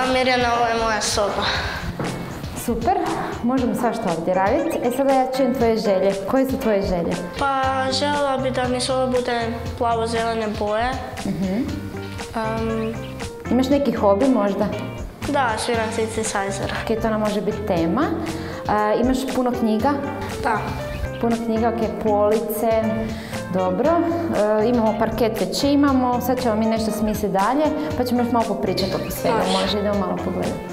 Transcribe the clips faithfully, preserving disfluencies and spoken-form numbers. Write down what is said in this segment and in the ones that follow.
Mirjana, ovo je moja soba. Super, možemo svašta ovdje raditi. E sada ja čujem tvoje želje. Koje su tvoje želje? Pa željela bi da mi soba bude plavo-zelene boje. Uh-huh. Um, Imaš neki hobi možda? Da, sviram synthesizer. Ok, to nam može biti tema. Uh, imaš puno knjiga? Da. Puno knjiga, ok, police. Dobro, uh, imamo parket, već imamo. Sad ćemo mi nešto smisliti dalje, pa ćemo još malo popričati oko svega. Može, idemo malo pogledati.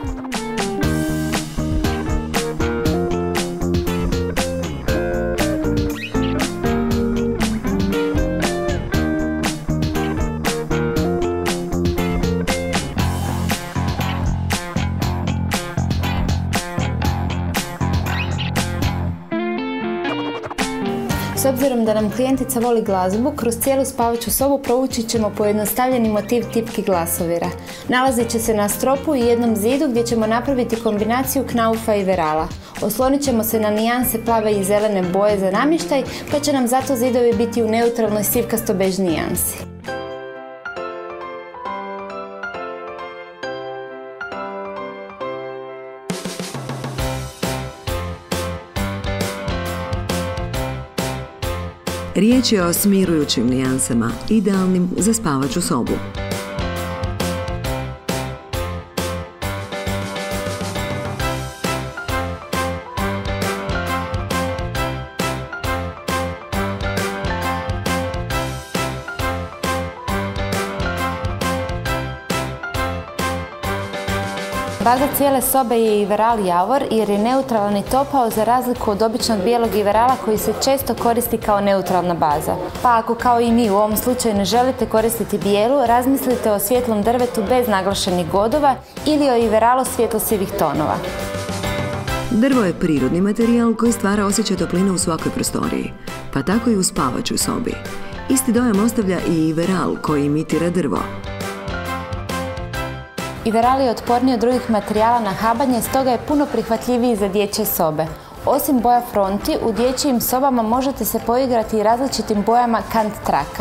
S obzirom da nam klijentica voli glazbu, kroz cijelu spavaću sobu provući ćemo pojednostavljeni motiv tipki glasovira. Nalazit će se na stropu i jednom zidu gdje ćemo napraviti kombinaciju knaufa i verala. Oslonit ćemo se na nijanse plave i zelene boje za namještaj, pa će nam zato zidovi biti u neutralnoj sivkasto-bež nijansi. Riječ je o smirujućim nijansama, idealnim za spavaću sobu. Baza cijele sobe je Iveral Javor jer je neutralan i topao za razliku od običnog bijelog Iverala koji se često koristi kao neutralna baza. Pa ako kao i mi u ovom slučaju ne želite koristiti bijelu, razmislite o svjetlom drvetu bez naglašenih godova ili o Iveralu svjetlo-sivih tonova. Drvo je prirodni materijal koji stvara osjećaj topline u svakoj prostoriji, pa tako i u spavaćoj sobi. Isti dojam ostavlja i Iveral koji imitira drvo. Iveral je otporniji od drugih materijala na habanje, stoga je puno prihvatljiviji za dječje sobe. Osim boja fronti, u dječjim sobama možete se poigrati i različitim bojama kant traka.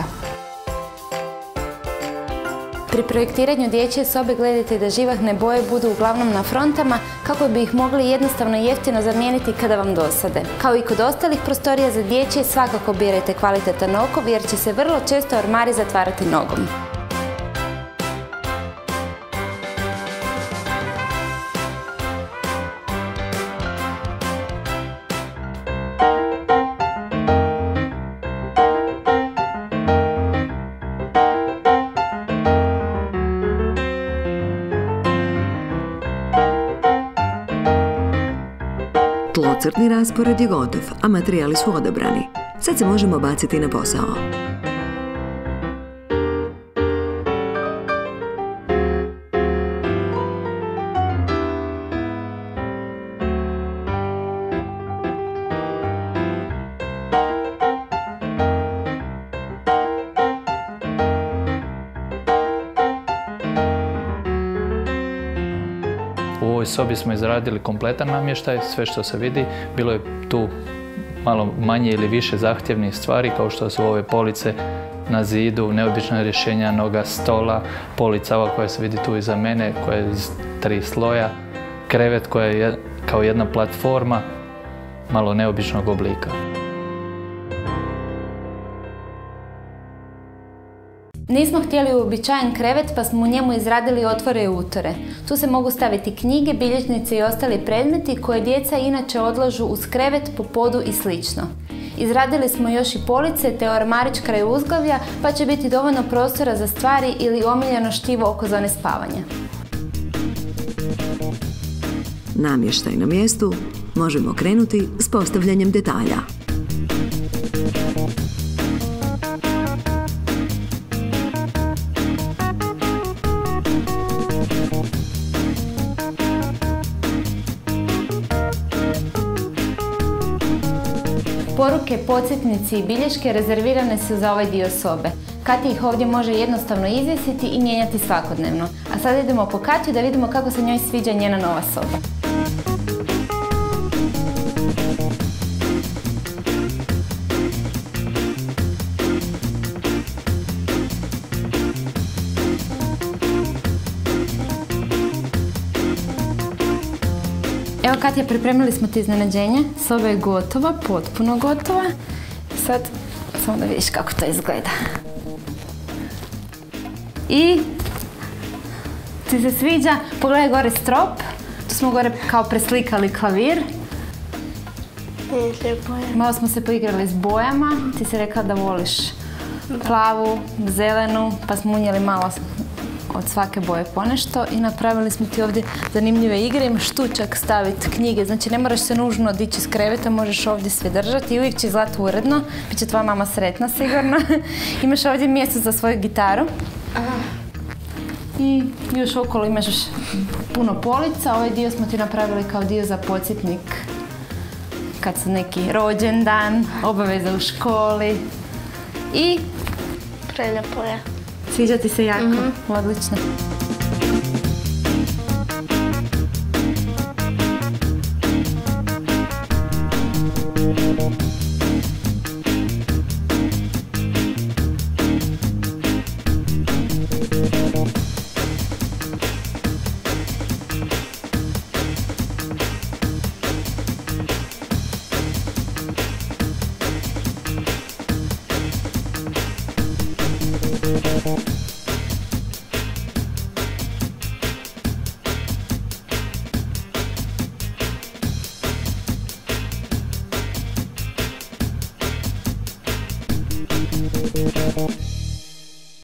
Pri projektiranju dječje sobe gledajte da živahne boje budu uglavnom na frontama kako bi ih mogli jednostavno i jeftino zamijeniti kada vam dosade. Kao i kod ostalih prostorija za dječje, svakako birajte kvalitetan okov jer će se vrlo često ormari zatvarati nogom. Tlocrtni raspored je gotov, a materijali su odabrani. Sad se možemo baciti na posao. U ovoj sobi smo izradili kompletan namještaj, sve što se vidi. Bilo je tu malo manje ili više zahtjevnih stvari, kao što su ove police na zidu, neobična rješenja noga stola, polica ova koja se vidi tu iza mene, koja je iz tri sloja, krevet koja je kao jedna platforma, malo neobičnog oblika. Nismo htjeli uobičajen krevet pa smo u njemu izradili otvore i utore. Tu se mogu staviti knjige, bilježnice i ostali predmeti koje djeca inače odlažu uz krevet, po podu i slično. Izradili smo još i police te ormarić kraj uzglavlja pa će biti dovoljno prostora za stvari ili omiljeno štivo oko zone spavanja. Namještaj na mjestu, možemo krenuti s postavljanjem detalja. Poruke, podsjetnici i bilješke rezervirane su za ovaj dio sobe. Kati ih ovdje može jednostavno izvjesiti i mijenjati svakodnevno. A sad idemo po Katiju da vidimo kako se njoj sviđa njena nova soba. Katja, pripremili smo ti iznenađenje. Soba je gotova, potpuno gotova. Sad, samo da vidiš kako to izgleda. I ti se sviđa? Pogledaj gore strop. Tu smo gore kao preslikali klavir. Lijepo je. Malo smo se poigrali s bojama. Ti si rekla da voliš plavu, zelenu, pa smo unijeli malo od svake boje ponešto i napravili smo ti ovdje zanimljive igre. Imaš tu čak staviti knjige, znači ne moraš se nužno dići iz kreveta, možeš ovdje sve držati i uvijek će izgledati uredno. Biće tvoja mama sretna sigurno. Imaš ovdje mjesto za svoju gitaru. I još okolo imaš puno polica. Ovaj dio smo ti napravili kao dio za podsjetnik kad su neki rođendan, obaveza u školi. I Prelijepo je. sviđa ti se jako? Odlično.